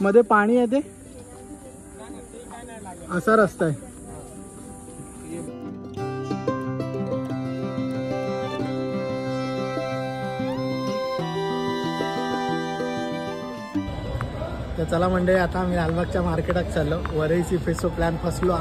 आतमध्ये पाणी आहे ते असा रस्ता आहे. तर चला मंडळी, आता आम्ही लालबागच्या मार्केटात चाललो. वरई सी फेसो प्लॅन फसलो.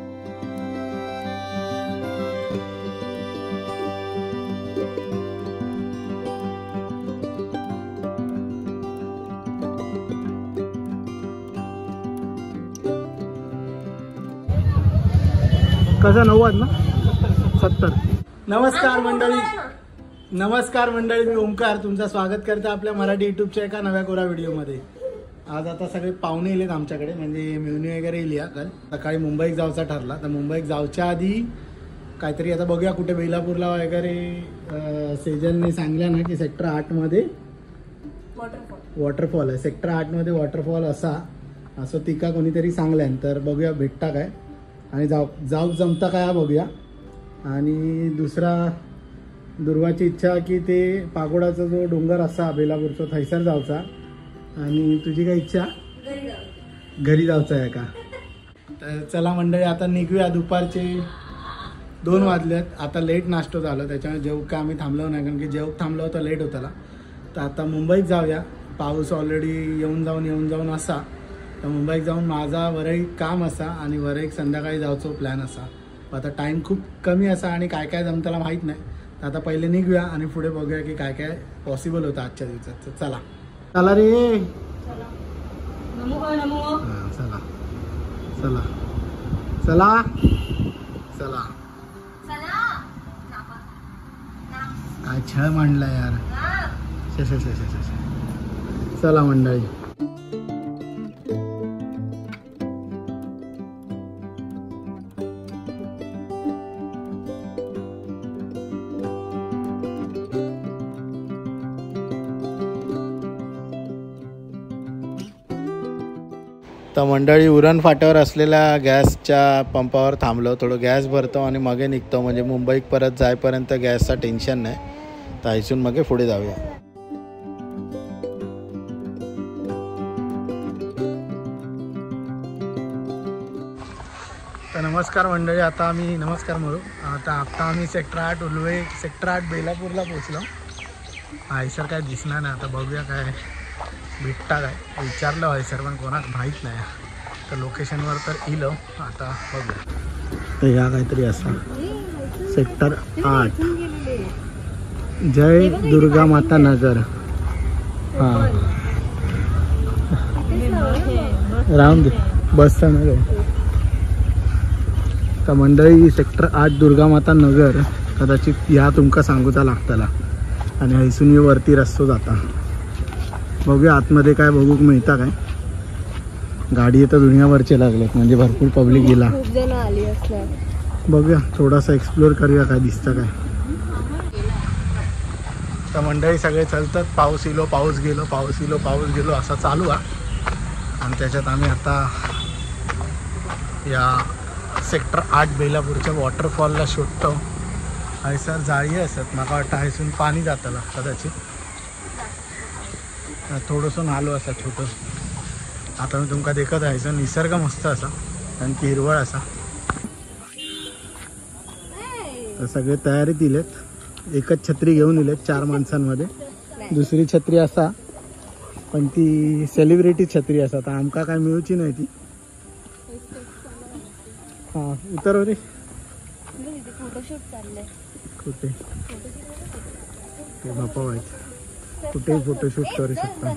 कसा 90 ना 70. नमस्कार मंडळी, मी ओमकार तुमचं स्वागत करते आपल्या मराठी युट्यूबच्या एका नव्या कोरा व्हिडिओमध्ये. आज आता सगळे पाहुणे येलेत आमच्याकडे, म्हणजे मेहुणी वगैरे येईल. काल सकाळी मुंबईत जायचा ठरला, तर मुंबईत जायच्या आधी काहीतरी आता बघूया कुठे बेलापूरला वगैरे. सेजलने सांगितलं ना की सेक्टर 8 मध्ये वॉटरफॉल आहे. सेक्टर 8 मध्ये वॉटरफॉल असं तिका कोणीतरी सांगल्यान, तर बघूया भेटता काय आणि जाऊ जमता काय बघूया. आणि दुसरा दुर्वाची इच्छा की ते पागोडाचा जो डोंगर असा बेलापूरचा थैसर जाऊचा. आणि तुझी काय इच्छा? घरी जायचं आहे का? तर चला मंडळी, आता निघूया. दुपारचे 2 वाजलेत. आता लेट नाश्ता झालं, त्याच्यामुळे जेव का आम्ही थांबलो नाही, कारण की जेव थांबलो होतं लेट होताला. तर आता मुंबईत जाऊया. पाऊस ऑलरेडी येऊन जाऊन असा, तर मुंबईत जाऊन माझा वरई काम असा आणि वरई संध्याकाळी जायचो प्लॅन असा. आता टाईम खूप कमी असा आणि काय काय जमताला माहीत नाही. तर आता पहिले निघूया आणि पुढे बघूया की काय काय पॉसिबल होतं आजच्या दिवसात. तर चला रे, चला काय छळ मांडला यार. चला मंडळी. तर मंडळी, उरण फाट्यावर असलेल्या गॅसच्या पंपावर थांबलो. थोडं गॅस भरतो आणि मगे निघतो, म्हणजे मुंबईत परत जाईपर्यंत गॅसचा टेन्शन नाही. तर इथून मगे पुढे जाऊया. तर नमस्कार मंडळी, आता आम्ही आता आम्ही सेक्टर 8 उलवे सेक्टर 8 बेलापूरला पोचलो. सर काय दिसणार नाही. आता बघूया काय भेटता काय. विचारलं सर पण कोणाक माहीत नाही. तर लोकेशनवर तर येईल. आता बघूया. तर या काहीतरी असा सेक्टर 8 जय दुर्गा माता नगर. हां, राहून दे बसचा नगर. तर मंडळी, सेक्टर 8 दुर्गा माता नगर कदाचित ह्या तुमका सांगूचा लागताला. आणि हैसून वरती रस्तो जाता. बघूया आतमध्ये काय बघूक मिळता काय. गाडी तर दुनियाभरचे लागलेत, म्हणजे भरपूर पब्लिक गेला. बघूया थोडासा एक्सप्लोर करूया काय दिसतं काय. तर मंडळी सगळे चलतात. पाऊस इलो पाऊस गेलो असा चालू आहे. आणि त्याच्यात आम्ही आता या सेक्टर 8 बेलापूरच्या वॉटरफॉलला शोधतो. हैसर जाळी असत, मला वाटतं हैसून पाणी जाताला कदाचित. थोडंसं नालो असा छोटं. आता मी तुमका देखत आहे सर, निसर्ग मस्त असा आणि हिरवळ असा. तर सगळे तयारीत इलेत. एकच छत्री घेऊन इलेत 4 माणसांमध्ये. दुसरी छत्री असा, पण ती सेलिब्रिटी छत्री असा. तर आमका काय मिळूची नाही ती. हां, उतर रे. कुठे ते बापा व्हायचं, कुठेही फोटोशूट करू शकता.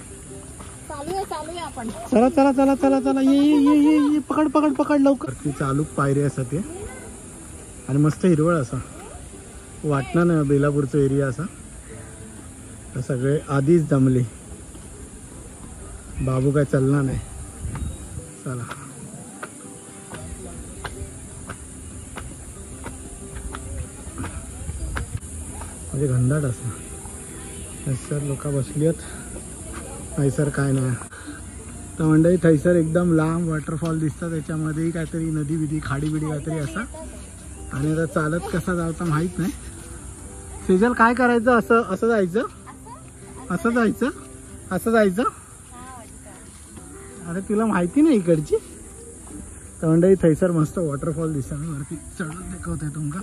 चला ये पकड लवकर. ती चालू पायरी असा ते. आणि मस्त हिरवळ असा वाटणार नाही बेलापूरचा एरिया असा. तर सगळे आधीच जमले. बाबू काय चालणार नाही. चला म्हणजे घंदाट असा. थैसर लोक बसली आहेत. थैसर काय नाही. तर मंडळी थैसर एकदम लांब वॉटरफॉल दिसतात. त्याच्यामध्येही काहीतरी नदी बिदी खाडी बिडी काहीतरी असा. आणि आता चालत कसा जायचा माहीत नाही. सेजल काय करायचं? असं जायचं. अरे तुला माहिती नाही इकडची? तर मंडळी थैसर मस्त वॉटरफॉल दिसता, मी वरती चढून दाखवते तुमका.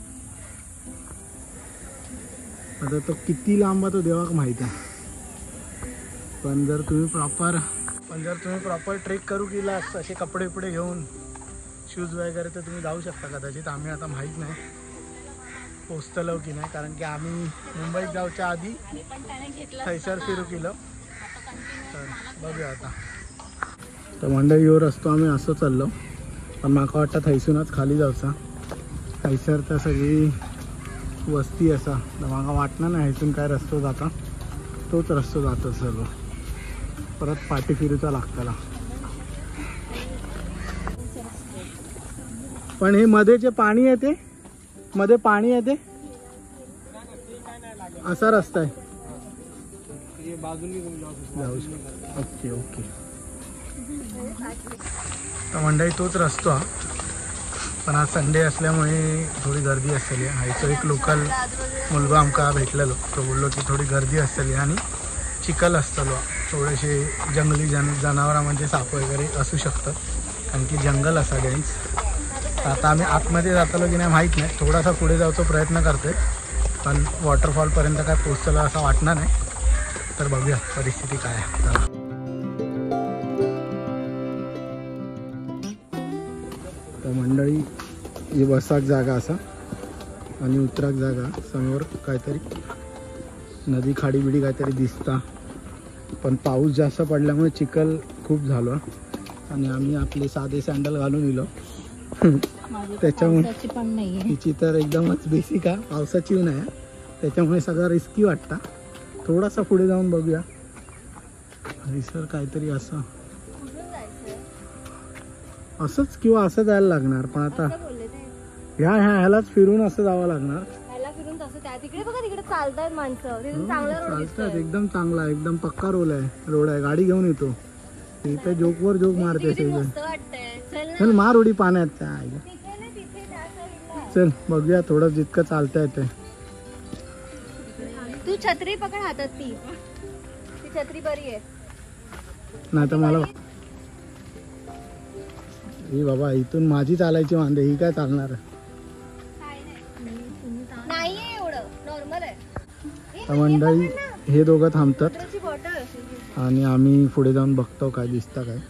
आता तो किती लांब तो देवाक माहिती आहे. पण जर तुम्ही प्रॉपर ट्रेक करू केला असे कपडे बिपडे घेऊन शूज वगैरे तर तुम्ही जाऊ शकता कदाचित. आम्ही आता माहीत नाही पोचतलो की नाही, कारण की आम्ही मुंबईत जाऊच्या आधी थैसर फिरू केलं. तर बघूया आता. तर मंडळी यो रस्तो आम्ही असं चाललो, पण माका वाटतं थैसूनच खाली जाऊचा. थैसर तर सगळी वस्ती असा, तर माका वाटणार नाही हैसून काय रस्तो जाता, तोच रस्तो जातो सर्व. परत पाठी फिरूचा लागताला. पण हे मध्ये जे पाणी येते, मध्ये पाणी येते असा रस्ता आहे. जाऊ शकतो. Okay okay. तर मंडळी तोच रस्तो हा, पण आज संडे असल्यामुळे थोडी गर्दी असली. हायचो एक लोकल मुलगा आमका भेटलेलो, तो बोललो की थोडी गर्दी असली आणि चिखल असतलो, थोडेसे जंगली जनावरां म्हणजे साप वगैरे असू शकतात, कारण की जंगल असा डेन्स. आता आम्ही आतमध्ये जातलो की नाही माहीत नाही, थोडासा पुढे जायचा प्रयत्न करतोय, पण वॉटरफॉलपर्यंत काय पोचतलो असं वाटणार नाही. तर बघूया परिस्थिती काय आहे. तर मंडळी ही बसाक जागा असा आणि उतराक जागा, समोर काहीतरी नदी खाडी बिडी काहीतरी दिसता. पण पाऊस जास्त पडल्यामुळे चिखल खूप झालो आणि आम्ही आपले साधे सँडल घालून इलो. त्याच्यामुळे तिची तर एकदमच बेसिक आहे, पावसाची नाही, त्याच्यामुळे सगळं रिस्की वाटतं. थोडासा पुढे जाऊन बघूया. सर काहीतरी असं असंच किंवा असं जायला लागणार, पण आता ह्यालाच फिरून असं जावं लागणार. चालतात माणसं, चालतात एकदम चांगला, एकदम पक्का रोड आहे. गाडी घेऊन येतो इथे, जोकवर जोक मारते. चल मार उडी पाण्यात. चल बघूया थोडं जितकं चालता येते. तू छत्री पकड हातात, ती छत्री बरी आहे. नाही तर मला ही बाबा इथून माझी चालायची वांदे, ही काय चालणार नाहीये, एवढं नॉर्मल आहे. तर मंडळी हे दोघं थांबतात आणि आम्ही पुढे जाऊन बघतो काय दिसतं काय.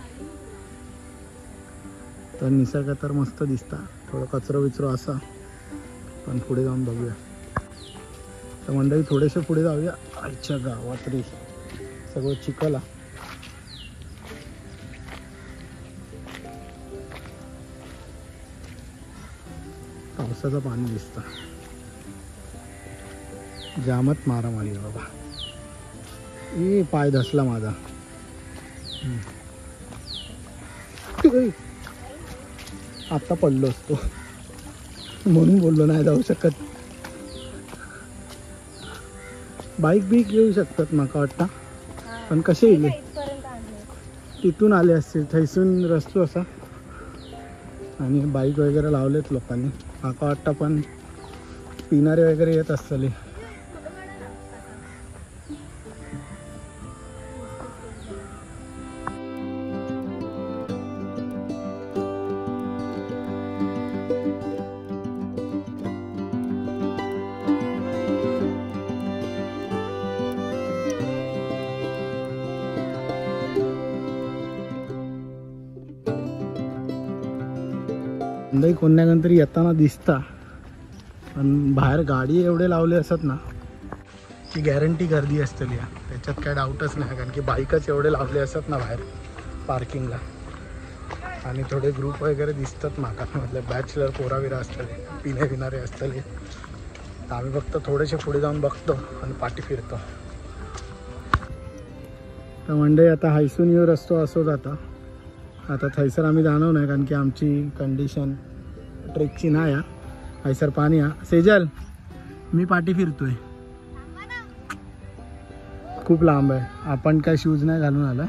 तर निसर्ग तर मस्त दिसता, थोडं कचरो विचरो असा, पण पुढे जाऊन बघूया. तर मंडळी थोडेसे पुढे जाऊया. आजच्या गावात रे सगळं चिखल आहे. पावसाचं पाणी दिसतं, जामत मारामारी बाबा. ए पाय धसला माझा. आता पडलो असतो म्हणून बोललो नाही जाऊ शकत. बाईक बीक येऊ शकतात माका वाटतं, पण कसे येईल? तिथून आले असतील, थैसून रस्तो असा आणि बाईक वगैरे लावलेत लोकांनी माका वाटतं, पण पिणारे वगैरे येत असतले. लई कोणाकडे येताना दिसता, पण बाहेर गाडी एवढे लावले असत ना की गॅरंटी गर्दी असतली, त्याच्यात काय डाऊटच नाही. कारण की बाईकच एवढे लावले असत ना बाहेर पार्किंगला. आणि थोडे ग्रुप वगैरे दिसतात माका, मतलब बॅचलर पोराविरा असतले, पिणे पिणारे असतले. तर आम्ही फक्त थोडेसे पुढे जाऊन बघतो आणि पाठी फिरतो. तर मंडळी आता हायसून येऊ रस्तो असो जाता. आता थैसर आम्ही जाणव नाही, कारण की आमची कंडिशन ट्रेकची नाही आहे. हैसर पाणी आहे. सेजल मी पाठी फिरतोय, खूप लांब आहे. आपण काय शूज नाही घालून आला.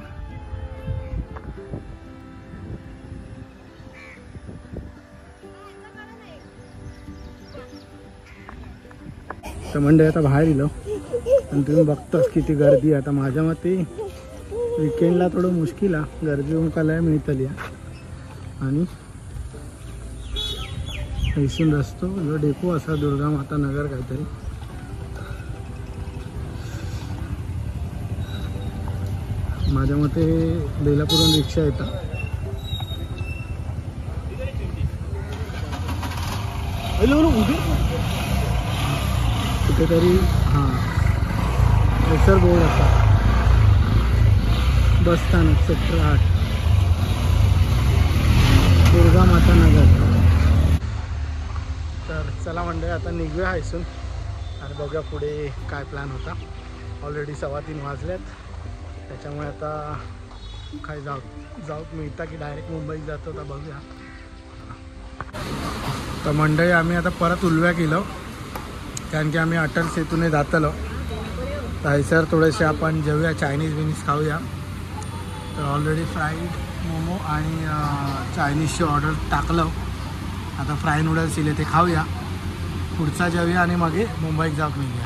तर मंडळी आता बाहेर इलो आणि तुम्ही बघतोस किती गर्दी. आता माझ्या मते विकेंडला थोडं मुश्किल आहे, गर्दी मुखालय मिळतली आणि हैसून रस्तो जो डेपो असा दुर्गा माता नगर काहीतरी. माझ्या मते बेलापूरून रिक्षा येतात. कुठेतरी हां प्रेशर बोर्ड असा बस स्थानक सेक्टर 8 दुर्गा माता नगर. तर चला मंडळी आता निघूया हैसून आणि बघूया पुढे काय प्लॅन होता. ऑलरेडी 3:15 वाजलेत, त्याच्यामुळे आता काय जाऊ मिळता की डायरेक्ट मुंबईत जातो तर बघूया. तर मंडळी आम्ही आता परत उलव्या केलो, कारण की आम्ही अटल सेतूने जातलो. तर हैसर थोडेसे आपण जेवूया, चायनीज बिनीज खाऊया. तर ऑलरेडी फ्राईड मोमो आणि चायनीजची ऑर्डर टाकलं. आता फ्राय नूडल्स दिले ते खाऊया, पुढचा जेवूया आणि मग मुंबईत जाऊन निघूया.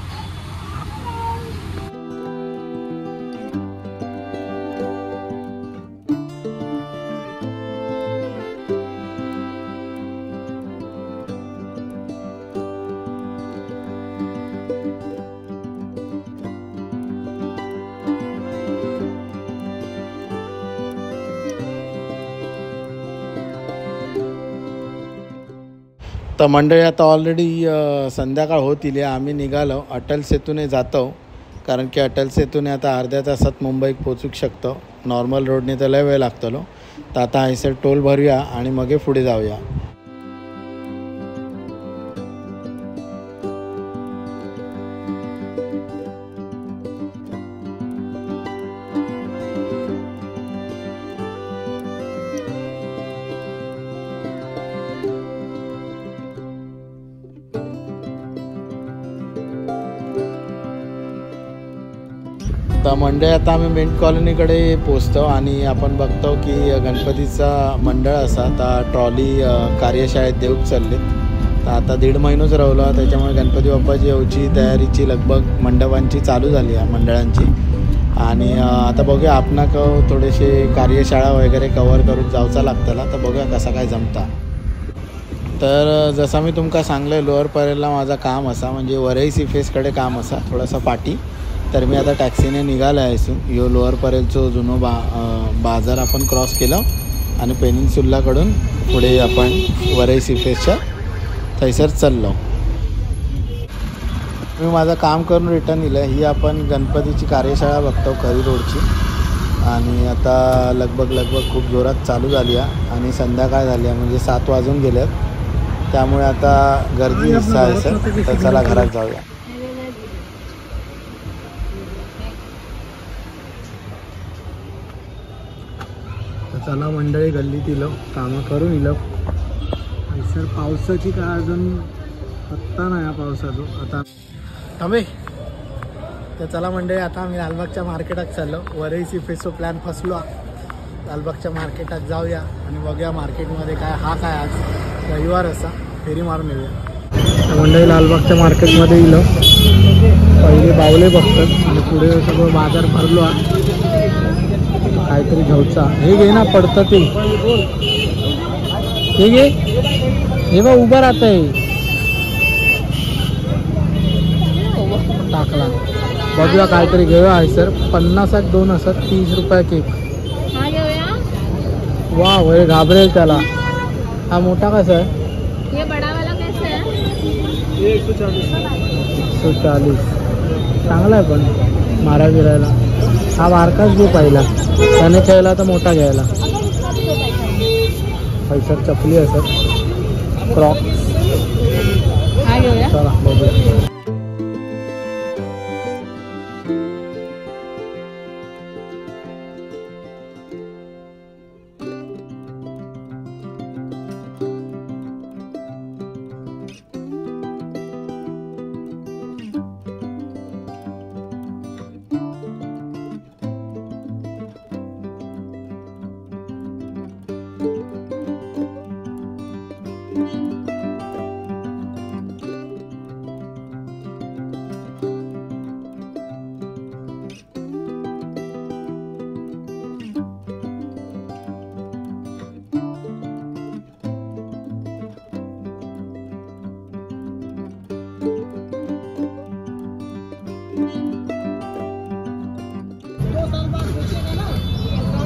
तर मंडळी आता ऑलरेडी संध्याकाळ होतील, आम्ही निघालो अटल सेतूने जातो, कारण की अटल सेतूने आता अर्ध्या तासात मुंबईत पोचू शकतो. नॉर्मल रोडने तर लय वेळ लागतो. तर आता हैसर टोल भरूया आणि मग पुढे जाऊया. तर मंडळी आता आम्ही मिंट कॉलनीकडे पोचतो आणि आपण बघतो की गणपतीचा मंडळ असा आता ट्रॉली कार्यशाळेत देऊक चाललेत. तर आता 1.5 महिनाच राहिलो, त्याच्यामुळे गणपती बाप्पाची येऊची तयारीची लगबग मंडपांची चालू झाली आहे मंडळांची. आणि आता बघूया आपण थोडेसे कार्यशाळा वगैरे कवर करून जाऊचा लागतला. तर बघूया कसा काय जमता. तर जसं मी तुमका सांगलं लोअर परेलला माझा काम असा, म्हणजे वरई सीफेसकडे काम असा थोडासा पाठी. तर मी आता टॅक्सीने निघालो आहे इथून. यो लोअर परेलचं जुनो बाजार आपण क्रॉस केलं आणि पेनिन्सुल्लाकडून पुढे आपण वरई सीफेसच्या थैसर चाललो. मी माझं काम करून रिटर्न दिलं. ही आपण गणपतीची कार्यशाळा बघतो खरी रोडची. आणि आता लगभग खूप जोरात चालू झाली आहे आणि संध्याकाळ झाली आहे, म्हणजे 7 वाजून गेल्यात. त्यामुळे आता गर्दी दिसत आहे सर. तर चला घरात जाऊया. चला मंडळी गल्लीत इलो, कामं करून इलो. सर पावसाची काय अजून पत्ता नाही या पावसाचो आता थांबे. तर चला मंडळी आता आम्ही लालबागच्या मार्केटात चाललो. वरई सीफेसचा प्लॅन फसलो. लालबागच्या मार्केटात जाऊया आणि बघूया मार्केटमध्ये काय काय आज रविवार असा फेरी मारून येऊया. मंडळी लालबागच्या मार्केटमध्ये इलो. पहिले बावले बघतात आणि पुढे सगळं बाजार भरलो. काहीतरी घ्यायचा. हे घे ना पडतं ते. हे घे. हे बा उभं राहत आहे. टाकला. बघूया काहीतरी घेऊया आहे सर. 50 2 असत. 30 रुपये केक. वा हे घाबरेल त्याला. हा मोठा कसा आहे? ये बड़ा वाला कैसा है? 140. चांगला आहे पण मारा गिरायला. हा बारकाच घे पहिला, त्याने खेळला तर मोठा घ्यायला. पैसर चपली असत क्रॉक्स. चला बघूया.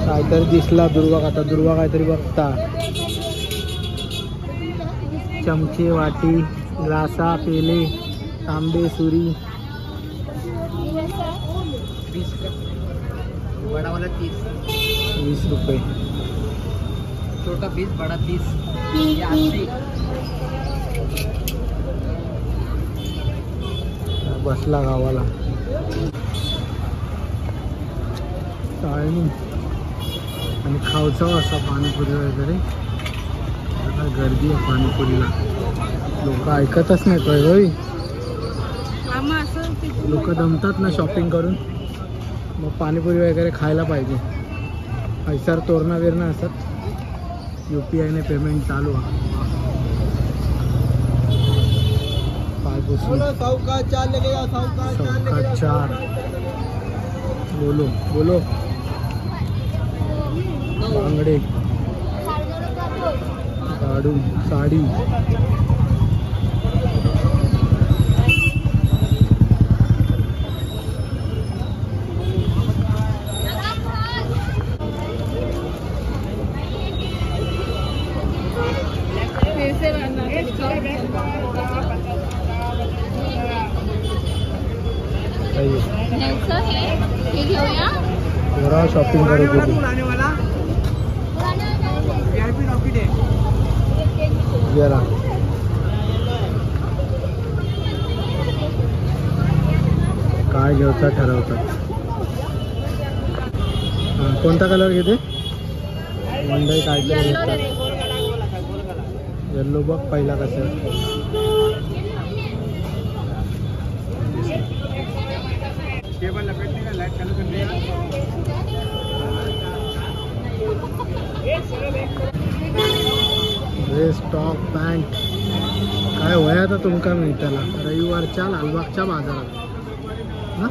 काहीतरी दिसला दुर्वा. आता दुर्वा काहीतरी बघता. चमचे, वाटी, ग्लासा, पेले, तांबे, सुरी. बड़ा वाला 30, 20 रुपये. छोटा 20, बड़ा 30. ये 80. बसला गावाला. चाळणी आणि खावचा असा पाणीपुरी वगैरे. आता गर्दी आहे पाणीपुरीला. लोक ऐकतच नाही काय. लोक दमतात ना शॉपिंग करून. मग पाणीपुरी वगैरे खायला पाहिजे. पैसार तोरणा बिरणा असतात. UPI ने पेमेंट चालू आहे. चौका 4 लगेगा. चौका 4. बोलो बोलो. बांगडे, गाडू, साडी. जरा शॉपिंग करू जरा. काय घ्यायचा ठरवतात. कोणता कलर घेते मंडई? काहीतरी घेतात. येल्लो बघ पहिला कसं. Dress, top, pant. काय होय आता तुमका नाही त्याला. रविवारच्या लालबागच्या बाजारात ना.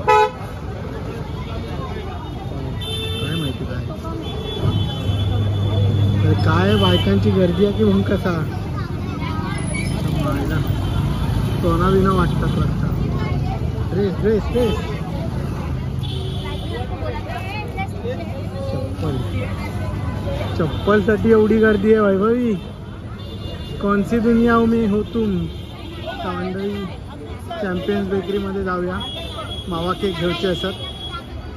काय माहिती काय बायकांची गर्दी आहे की म्हणून कसा. सोना बिना वाटतात वाटतं. Dress dress dress. चप्पलसाठी एवढी गर्दी आहे वैभवी. कोणसी दुनिया में हो तुम. मंडळी चॅम्पियन्स बेकरीमध्ये जाऊया. मावा केक घ्यायचे असतात.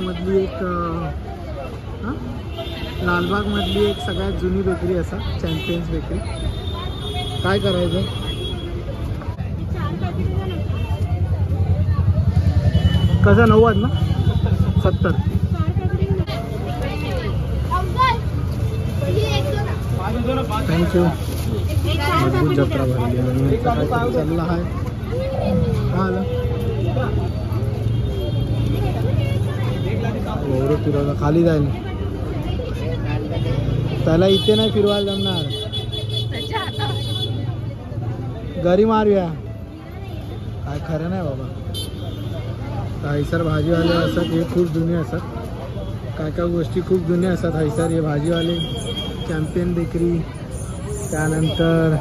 लालबागमधली एक सगळ्यात जुनी बेकरी असतात चॅम्पियन्स बेकरी. काय करायचं. कसं 90 ना 70. थँक्यू. मजबूत जत्रा भरली आणि चालला आहे. आलं एवढं फिरवलं खाली जाईल. त्याला इथे नाही फिरवायला जमणार. घरी मारूया. काय खरं नाही बाबा. हैसर भाजीवाले असतात हे खूप जुने असतात. काय काय गोष्टी खूप जुन्या असतात. हैसर हे भाजीवाले, चॅम्पियन बेकरी, त्यानंतर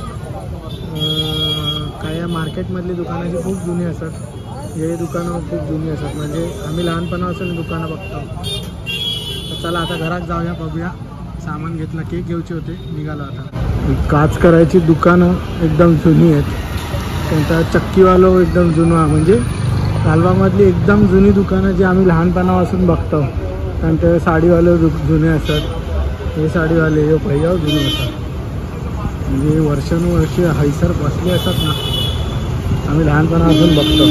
काय मार्केटमधली दुकानाची खूप जुनी असतात. हे दुकानं खूप जुनी असतात. म्हणजे आम्ही लहानपणापासून दुकानं बघतो. तर चला आता घरात जाऊया बघूया. सामान घेतलं. केक घ्यायचे होते. निघालो आता. काच करायची दुकानं एकदम जुनी आहेत. त्यांचा चक्कीवालो एकदम जुना. म्हणजे लालबागमधली एकदम जुनी दुकानं जी आम्ही लहानपणापासून बघतो. त्यानंतर साडीवाले जुने असतात. हे साडीवाले हे भैया जुने असतात. म्हणजे वर्षानुवर्षे हैसर बसले असतात ना. आम्ही लहानपणापासून बघतो.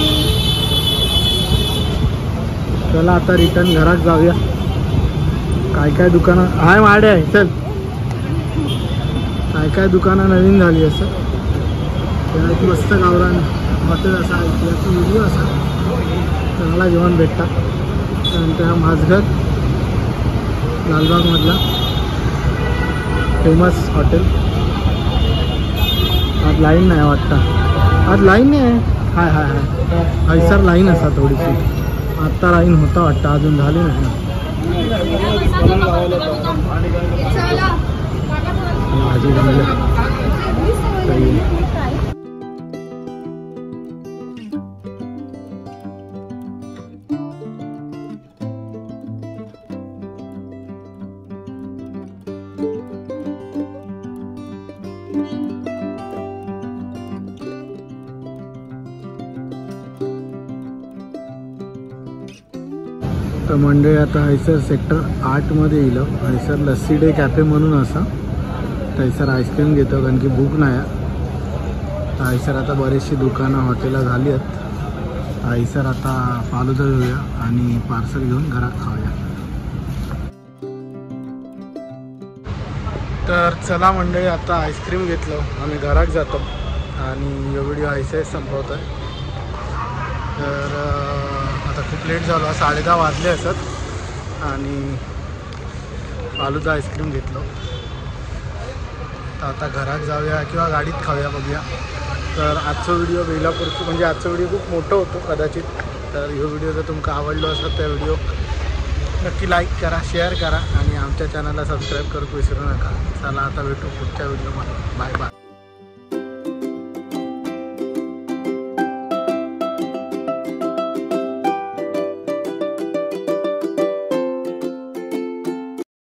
चला आता रिटर्न घरात जाऊया. काय काय दुकानं हाय माडे आहे. चल काय काय दुकानं नवीन झाली असं. त्यात मस्त गावरान हॉटेल असा इतिहास व्हिडिओ असा चांगला जेवण भेटतात. त्यानंतर हा माझघर लालबागमधला फेमस हॉटेल. आज लाईन नाही वाटतं. आज लाईन नाही आहे. हाय हाय हाय हैसर लाईन असा थोडीशी. आत्ता लाईन होता वाटतं. अजून झाली नाही. भाजी बनवली. तर मंडळी आता हैसर सेक्टर 8 मध्ये येईल. हैसर लस्सी डे कॅफे म्हणून असा. हैसर आईस्क्रीम घेतो कारण की भूक नाही. हैसर आता बरेचशी दुकानं हॉटेला झाली आहेत. हैसर आता फालुदा घेऊया आणि पार्सल घेऊन घरात खाऊया. तर चला मंडळी आता आईस्क्रीम घेतलं आम्ही घरात जातो आणि हा व्हिडिओ हैसर संपवतो आहे. तर आता खूप लेट झालो. 10:30 वाजले असत आणि फालुदा आईस्क्रीम घेतलं. तर आता घरात जाऊया किंवा गाडीत खाऊया बघूया. तर आजचा व्हिडिओ बेलापूरचं म्हणजे आजचा व्हिडिओ खूप मोठं होतो कदाचित. तर हा व्हिडिओ जर तुमका आवडलो असेल तर व्हिडिओ नक्की लाईक करा, शेअर करा आणि आमच्या चॅनलला सबस्क्राईब करू विसरू नका. चला आता भेटू पुढच्या व्हिडिओमध्ये. Bye bye.